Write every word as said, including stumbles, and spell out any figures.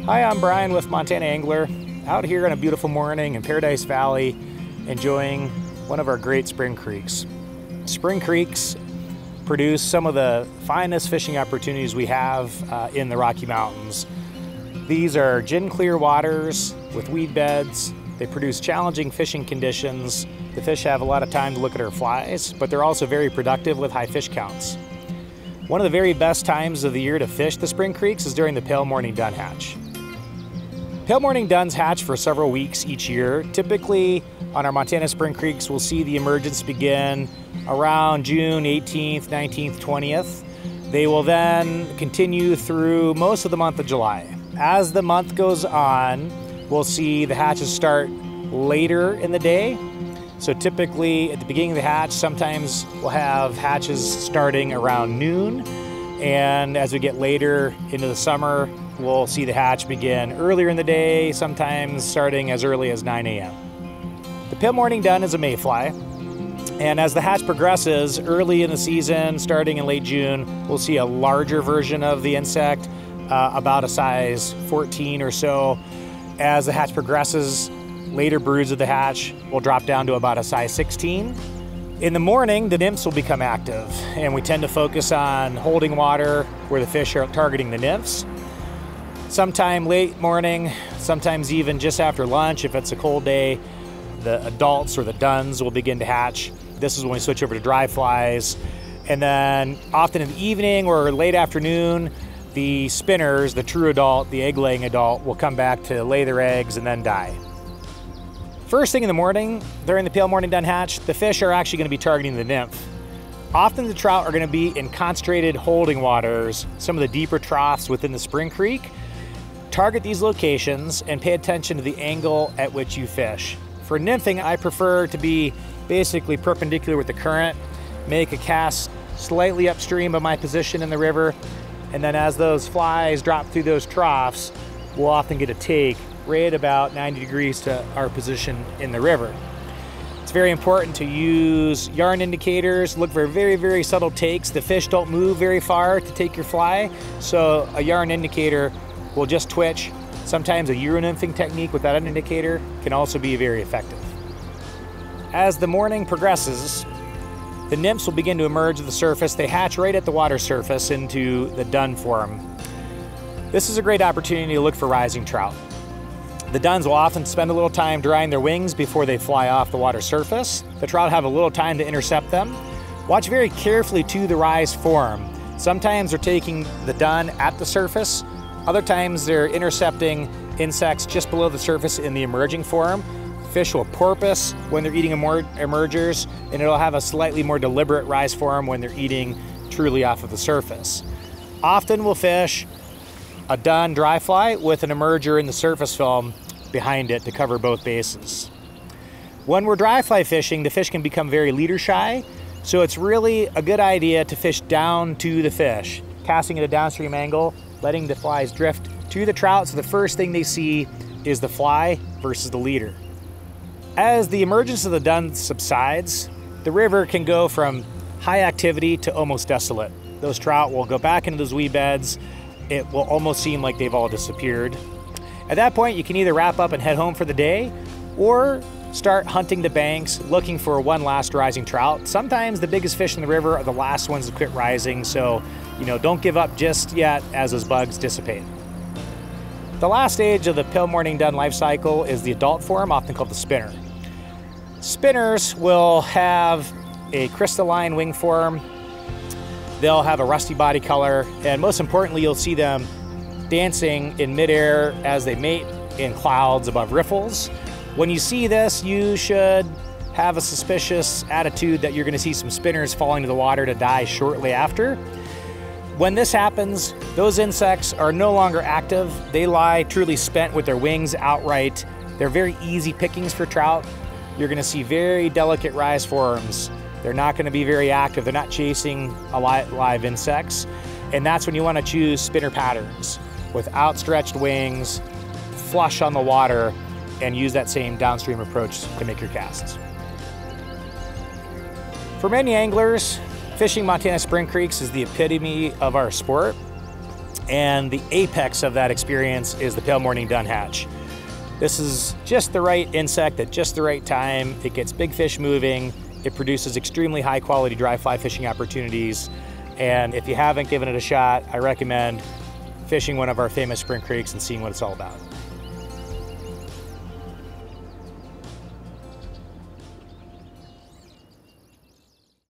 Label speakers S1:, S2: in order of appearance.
S1: Hi, I'm Brian with Montana Angler, out here on a beautiful morning in Paradise Valley, enjoying one of our great spring creeks. Spring creeks produce some of the finest fishing opportunities we have uh, in the Rocky Mountains. These are gin clear waters with weed beds. They produce challenging fishing conditions. The fish have a lot of time to look at our flies, but they're also very productive with high fish counts. One of the very best times of the year to fish the spring creeks is during the pale morning dun hatch. Pale morning duns hatch for several weeks each year. Typically on our Montana spring creeks, we'll see the emergence begin around June eighteenth, nineteenth, twentieth. They will then continue through most of the month of July. As the month goes on, we'll see the hatches start later in the day. So typically at the beginning of the hatch, sometimes we'll have hatches starting around noon. And as we get later into the summer, we'll see the hatch begin earlier in the day, sometimes starting as early as nine A M The pale morning dun is a mayfly, and as the hatch progresses early in the season, starting in late June, we'll see a larger version of the insect, uh, about a size fourteen or so. As the hatch progresses, later broods of the hatch will drop down to about a size sixteen. In the morning, the nymphs will become active, and we tend to focus on holding water where the fish are targeting the nymphs. Sometime late morning, sometimes even just after lunch, if it's a cold day, the adults or the duns will begin to hatch. This is when we switch over to dry flies. And then often in the evening or late afternoon, the spinners, the true adult, the egg-laying adult, will come back to lay their eggs and then die. First thing in the morning, during the pale morning dun hatch, the fish are actually going to be targeting the nymph. Often the trout are going to be in concentrated holding waters, some of the deeper troughs within the spring creek. Target these locations and pay attention to the angle at which you fish. For nymphing, I prefer to be basically perpendicular with the current, make a cast slightly upstream of my position in the river, and then as those flies drop through those troughs, we'll often get a take right about ninety degrees to our position in the river. It's very important to use yarn indicators, look for very, very subtle takes. The fish don't move very far to take your fly, so a yarn indicator will just twitch. Sometimes a Euro-nymphing technique without an indicator can also be very effective. As the morning progresses, the nymphs will begin to emerge at the surface. They hatch right at the water surface into the dun form. This is a great opportunity to look for rising trout. The duns will often spend a little time drying their wings before they fly off the water surface. The trout have a little time to intercept them. Watch very carefully to the rise form. Sometimes they're taking the dun at the surface. Other times they're intercepting insects just below the surface in the emerging form. Fish will porpoise when they're eating emergers, and it'll have a slightly more deliberate rise form when they're eating truly off of the surface. Often we'll fish a dun dry fly with an emerger in the surface film behind it to cover both bases. When we're dry fly fishing, the fish can become very leader shy, so it's really a good idea to fish down to the fish, casting at a downstream angle, letting the flies drift to the trout, so the first thing they see is the fly versus the leader. As the emergence of the dun subsides, the river can go from high activity to almost desolate. Those trout will go back into those weed beds. It will almost seem like they've all disappeared. At that point, you can either wrap up and head home for the day, or start hunting the banks, looking for one last rising trout. Sometimes the biggest fish in the river are the last ones to quit rising, so you know, don't give up just yet as those bugs dissipate. The last stage of the pale morning dun life cycle is the adult form, often called the spinner. Spinners will have a crystalline wing form. They'll have a rusty body color, and most importantly, you'll see them dancing in midair as they mate in clouds above riffles. When you see this, you should have a suspicious attitude that you're going to see some spinners falling to the water to die shortly after. When this happens, those insects are no longer active. They lie truly spent with their wings outright. They're very easy pickings for trout. You're going to see very delicate rise forms. They're not going to be very active. They're not chasing live, live insects. And that's when you want to choose spinner patterns with outstretched wings, flush on the water, and use that same downstream approach to make your casts. For many anglers, fishing Montana spring creeks is the epitome of our sport. And the apex of that experience is the pale morning dun hatch. This is just the right insect at just the right time. It gets big fish moving. It produces extremely high quality dry fly fishing opportunities. And if you haven't given it a shot, I recommend fishing one of our famous spring creeks and seeing what it's all about.